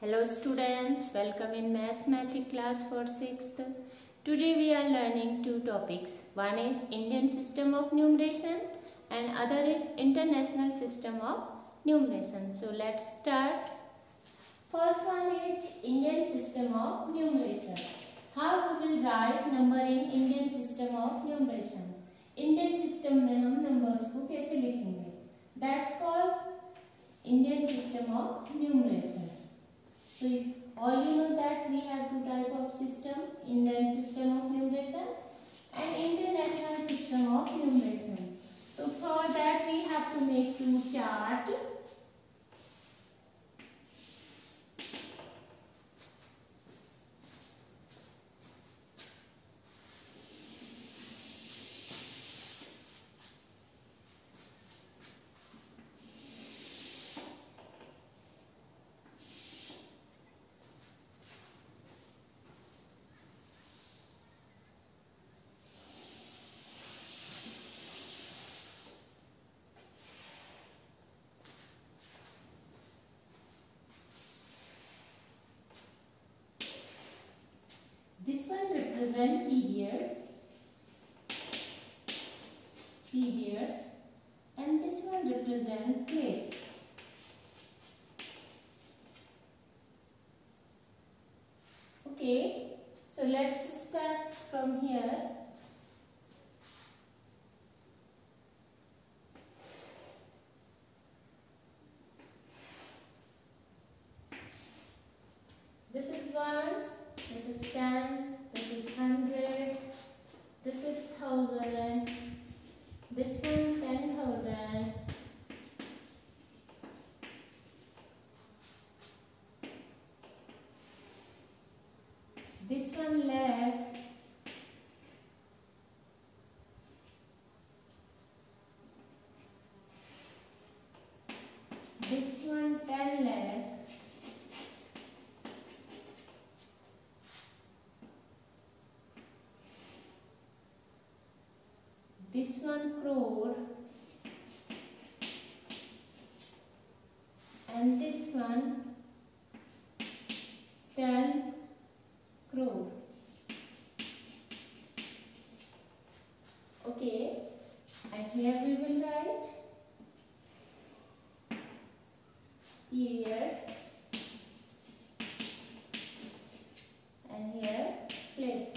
Hello students, welcome in mathematics class for 6th. Today we are learning two topics. One is Indian system of numeration and other is international system of numeration. So let's start. First one is Indian system of numeration. How we will write number in Indian system of numeration? Indian system में हम numbers को कैसे लिखेंगे? That's called Indian system of numeration. So all you know that we have two type of system, Indian system of numeration and international system of numeration. So for that we have to make two chart. This one represent periods, and this one represent place. Okay, so let's start from here. This is ones, this is tens, this is 100, this is 1000, this one 10,000, this one lakh, this one 10 lakh, this one crore, and this one 10 crore. Okay, and here we will write period and here place.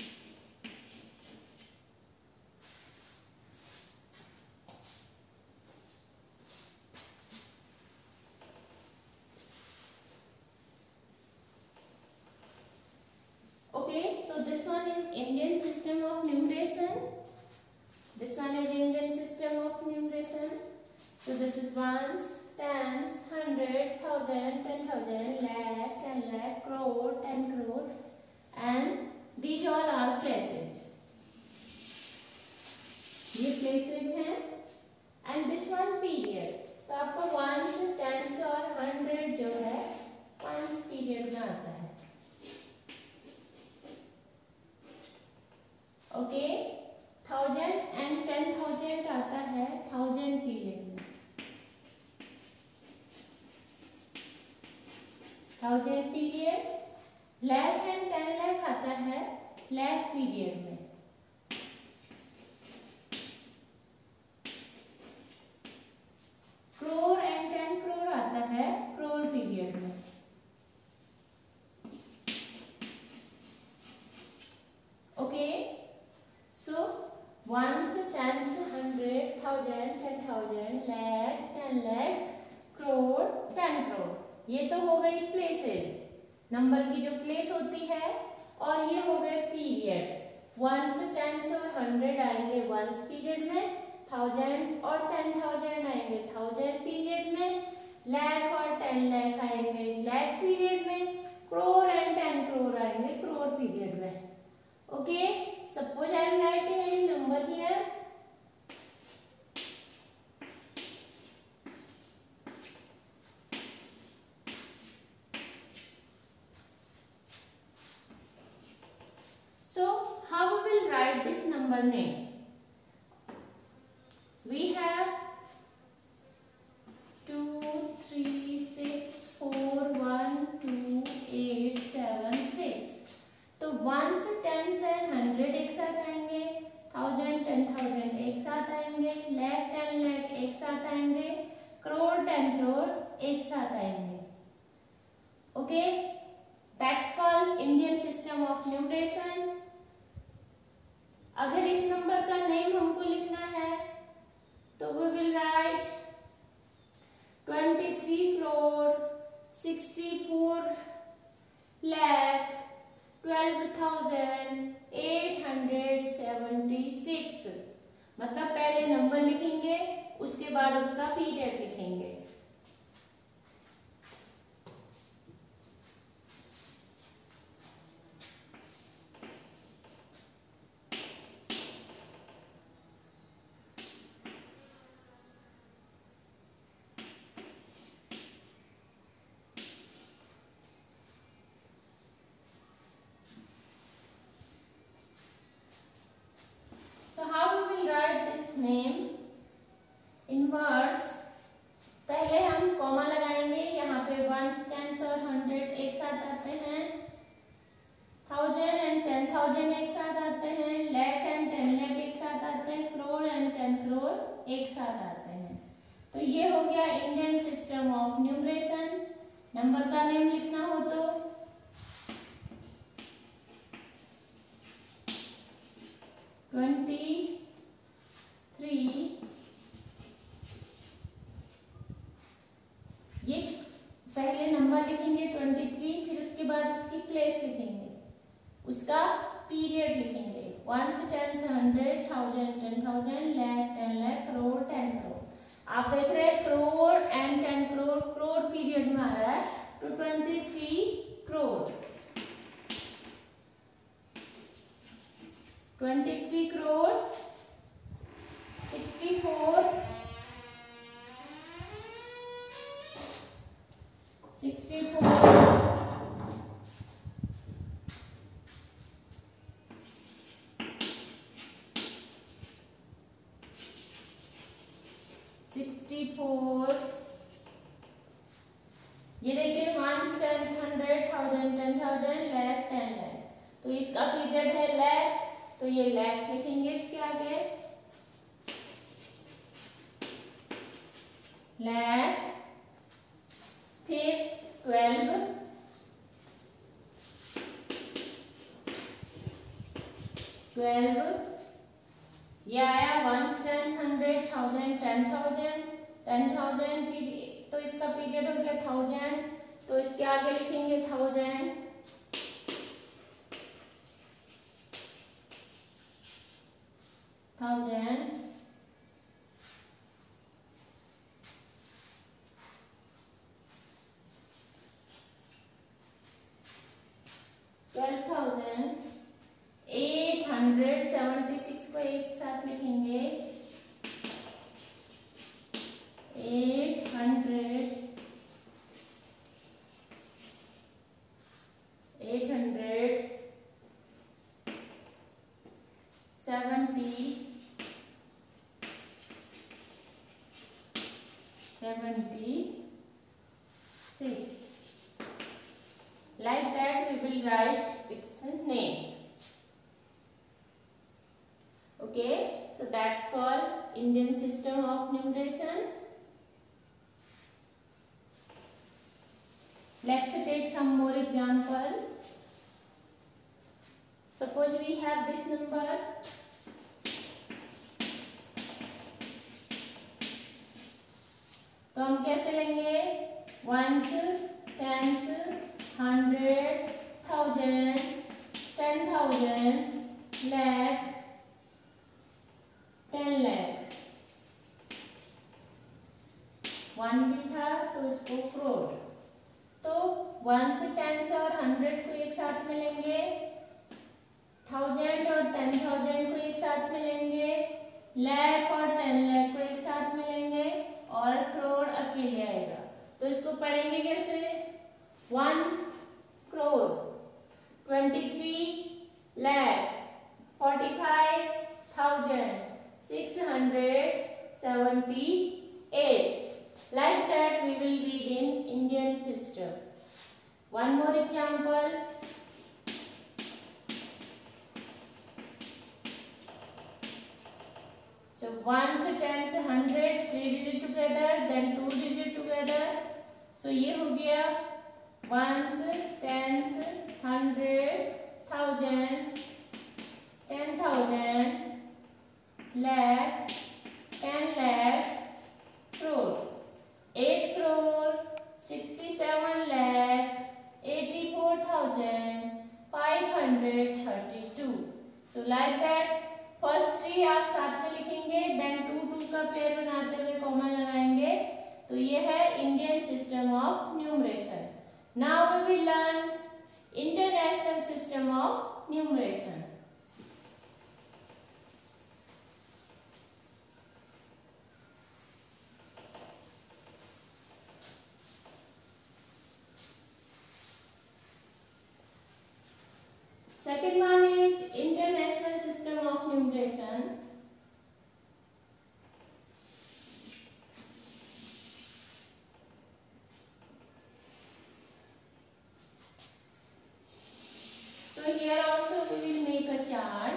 Okay, so this one is Indian system of numeration. This one is Indian system of numeration. So this is ones, tens, 100, 1000, 10,000, lakh, 10 lakh, crore, 10 crore, and these all are places. ये places हैं, and this one period. तो आपको ones, tens और 100 जो है ones period में आता है. ओके, 1000 and 10,000 आता है 1000 पीरियड में. 1000 पीरियड, lakh and 10 lakh आता है lakh पीरियड में. crore and 10 crore आता है crore पीरियड में. Okay, so ones, tens, 100, 1000, 10,000, lakh, 10 lakh, crore, 10 crore. ये तो हो गई प्लेसेस, नंबर की जो प्लेस होती है, और ये हो गए पीरियड. ones, tens और 100 आएंगे ones पीरियड में, 1000 और 10,000 आएंगे 1000 पीरियड में, lakh और 10 lakh आएंगे lakh पीरियड में, crore and 10 crore आएंगे crore पीरियड में. Okay, suppose I am writing any number here. So, how we will write this number name? We have 2, 3, 6, 4, 1, 2, 10 crore एक साथ आएंगे। Okay, that's called Indian system of numeration. अगर इस number का name हमको लिखना है तो we will write 23 crore 64 lakh 12,876। मतलब पहले नंबर लिखेंगे, उसके बाद उसका पीरियड लिखेंगे। So how we will write this name in words? पहले हम कॉमा लगाएंगे, यहाँ पे वंस, टेंस और 100 एक साथ आते हैं, 1000 एंड 10,000 एक साथ आते हैं, लाख एंड 10 लाख एक साथ आते हैं, करोड़ एंड 10 करोड़ एक साथ आते हैं। तो ये हो गया Indian system of numeration. Number का नेम लिखना हो तो 23, ये पहले नंबर लिखेंगे 23, फिर उसके बाद उसकी प्लेस लिखेंगे, उसका पीरियड लिखेंगे, 1 से 10 से 100, 1000 10,000, लाख 10 लाख, करोड़ 10 करोड़। आप देख रहे हैं करोड़ एंड 10 करोड़, करोड़ पीरियड में आ रहा है, तो 23 करोड़, 23 करोड़ 64 64, ये देखिए 1 10 100 1000 10,000 लाख 10 लाख, तो इसका पीरियड है लाख, तो ये लाख लिखेंगे इसके आगे, लाख, फिर 12 ये आया 1 10 100 1000 10,000 10,000, फिर तो इसका पीरियड हो गया 1000, तो इसके आगे लिखेंगे 1000, 12,876 को एक साथ लिखेंगे, 876. Like that we will write its name. Okay, so that's called Indian system of numeration. Let's take some more example. Suppose we have this number, तो हम कैसे लेंगे, 1s, 10s, 100, 1000, 10,000, लाख, 10 लाख, 1 भी था तो इसको करोड़, तो 1 से 10 से और 100 को एक साथ में लेंगे, 1000 और 10,000 को एक साथ में लेंगे, लाख और 10 लाख को एक साथ में लेंगे, और करोड़ अकेले आएगा। तो इसको पढ़ेंगे कैसे, 1 crore, 23 lakh, 45,678. Like that we will read in Indian system. One more example. So 1s, 10s, 100, 3 digit together, then 2 digit together. Together. So ये हो गया ones, tens, 100, 1000, 10,000, lakh, 10 lakh, crore, 8 crore, 67 lakh, 84,532. So like that first 3 आप साथ में लिखेंगे, then 2 का pair बनाते हुए कॉमा लगाएंगे। तो ये है Indian system of numeration. Now we will learn international system of numeration. Second one is international system of numeration. So here also we will make a chart.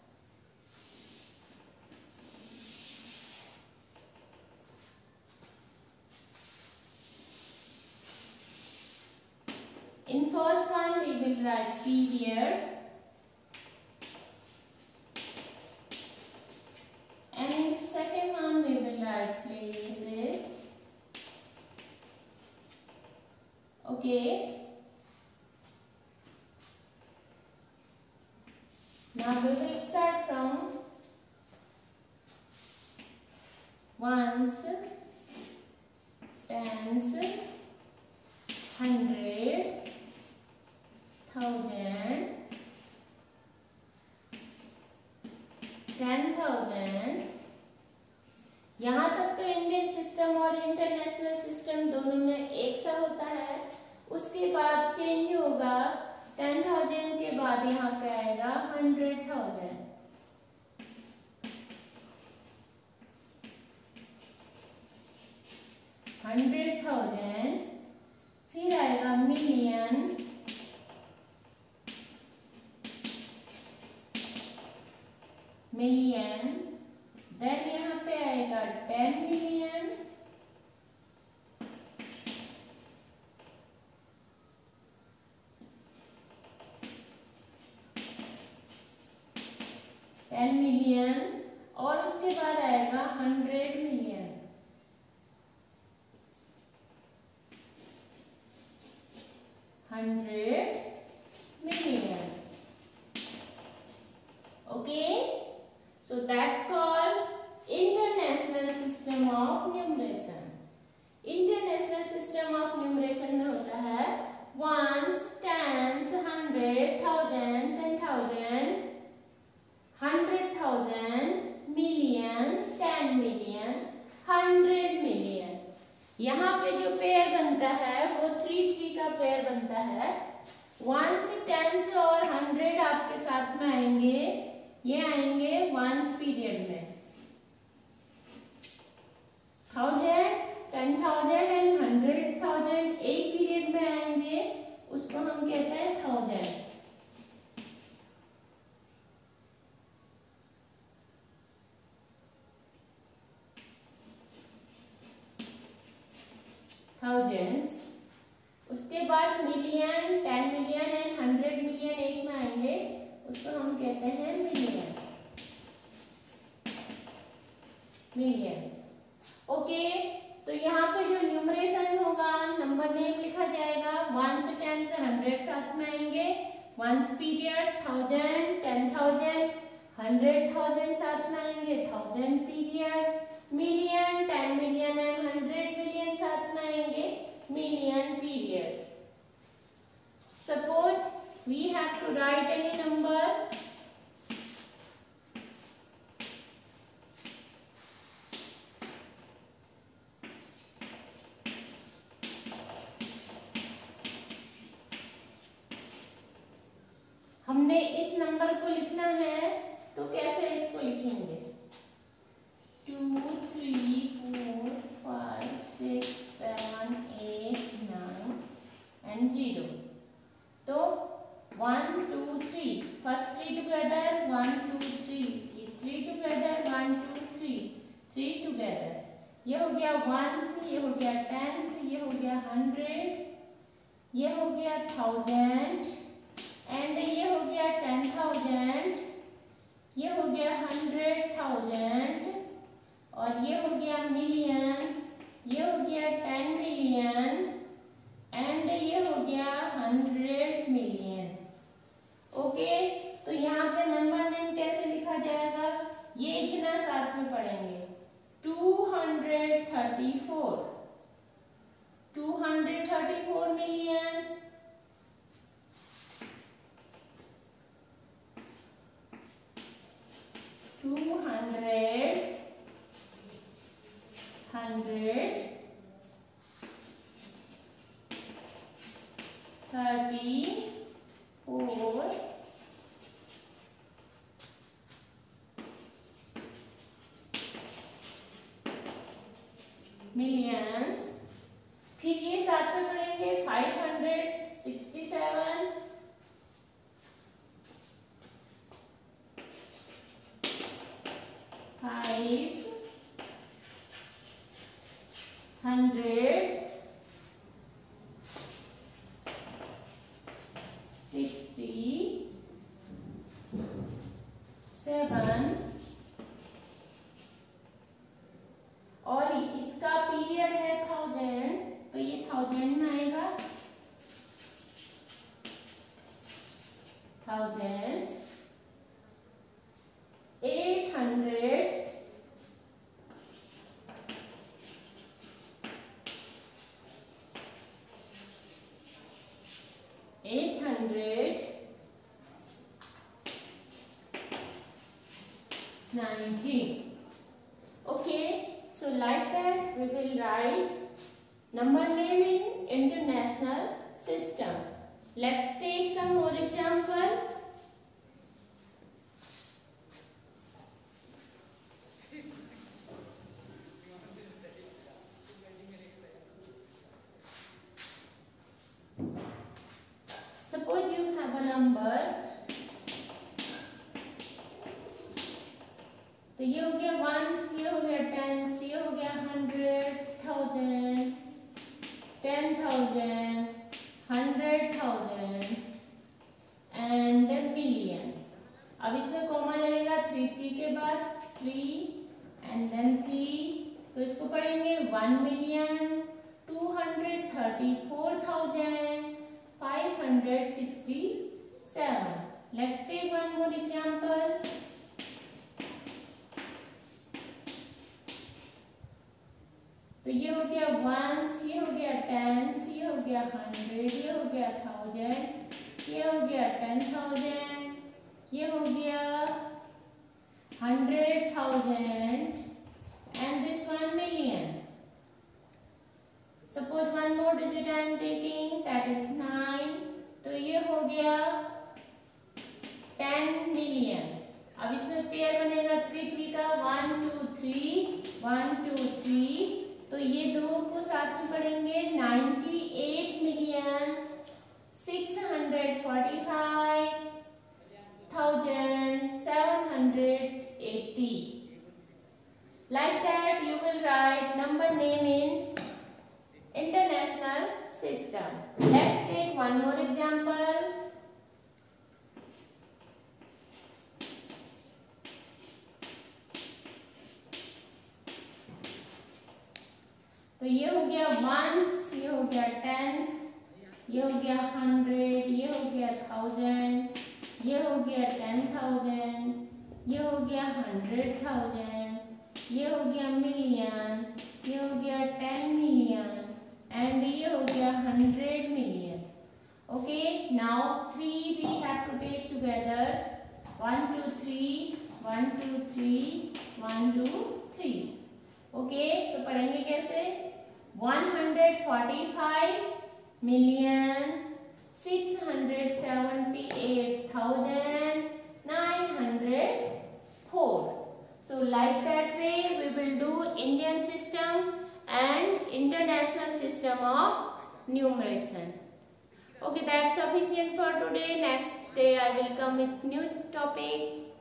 In first one we will write period, and in second one we will write places. Okay. Now we will start from ones, tens, 100, 1000, 10,000। यहाँ तक तो Indian system और international system दोनों में एक सा होता है। उसके बाद चेंज होगा, 10,000 के बाद यहाँ पे आएगा 100,000, 100,000, फिर आएगा मिलियन, मिलियन, देन यहाँ पे आएगा 10 मिलियन, और उसके बाद आएगा 100 million, 100 million. Okay, so that's called international system of numeration. International system of numeration में होता है ones, tens, 100, 1000, 10,000, 100,000, million, 10 million, 100 million। यहाँ पे जो पेयर बनता है वो 3 का पेयर बनता है। वंस, टेंस और 100 आपके साथ में आएंगे, ये आएंगे वंस पीरियड में। 1000, 10,000 एंड 100,000 एक पीरियड में आएंगे, उसको हम कहते हैं 1000। थाउजेंड्स, उसके बाद मिलियन, 10 मिलियन एंड 100 मिलियन एक में आएंगे, उसको हम कहते हैं मिलियन, मिलियंस। ओके, तो यहाँ पे जो न्यूमरेशन होगा, नंबर नेम लिखा जाएगा, 1 से 10 से 100 साथ में आएंगे, वंस पीरियड 1000, 10,000, 100,000 साथ में आएंगे, 1000 period, million, 10 million and 100 million साथ में आएंगे, million periods. Suppose we have to write any number, हमने इस नंबर को लिखना है, तो कैसे इसको लिखेंगे? 2, 3, 4, 5, 6, 7, 8, 9 and 0। तो 1, 2, 3, first 3 together, 1, 2, 3, 3 together, 1, 2, 3, 3 together। ये हो गया वंस, ये हो गया टेंस, ये हो गया 100, ये हो गया 1000 एंड ये हो गया 10,000, ये हो गया 100,000 और ये हो गया मिलियन, ये हो गया 10 मिलियन एंड ये हो गया 100 मिलियन। ओके, तो यहाँ पे नंबर नेम कैसे लिखा जाएगा, ये इतना साथ में पढ़ेंगे। 234 मिलियंस, 234 मिलियंस। फिर ये साथ में पढ़ेंगे 567, 567 और इसका पीरियड है 1000, तो ये 1000 में आएगा, thousands, 800 890. Okay, so like that we will write number name in international system. Let's take some more example. Suppose you have a number, तो ये हो गया वंस, ये हो गया टेंस, ये हो गया 100,000, 10,000, 100,000 एंड मिलियन। अब इसमें कॉमा लगेगा 3 के बाद 3 एंड देन 3, तो इसको पढ़ेंगे 1,234,567। Let's take one more example. तो ये हो गया वंस, ये हो गया टेंस, ये हो गया 100, ये हो गया 1000, ये हो गया 10,000, ये हो गया 100,000 and this one million. Suppose one more digit I am taking, that is 9, तो ये हो गया 10 million। अब इसमें पेयर बनेगा 3 का, 1 2 3, 1 2 3, तो ये दो को साथ में पढ़ेंगे 98,645,780। Like that you will write number name in international system. Let's take one more example. तो ये हो गया वंस, ये हो गया टेंस, ये हो गया 100, ये हो गया 1000, ये हो गया 10,000, ये हो गया 100,000, ये हो गया मिलियन, ये हो गया 10 मिलियन एंड ये हो गया 100 million. Okay, now 3 we have to take together, 1 2 3, 1 2 3, 1 2 3। Okay, तो पढ़ेंगे कैसे, 145,678,904. So like that way we will do Indian system and international system of numeration. Okay, that's sufficient for today. Next day I will come with new topic.